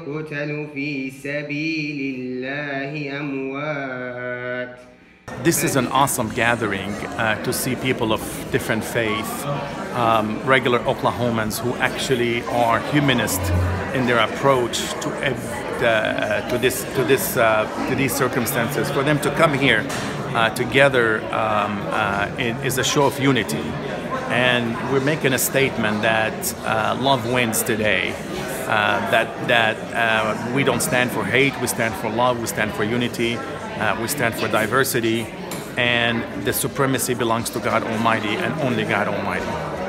يقتل في سبيل الله أموات. This is an awesome gathering to see people of different faith, regular Oklahomans who actually are humanist in their approach to these circumstances. For them to come here together is a show of unity, and we're making a statement that love wins today. That we don't stand for hate, we stand for love, we stand for unity. We stand for diversity, and the supremacy belongs to God Almighty and only God Almighty.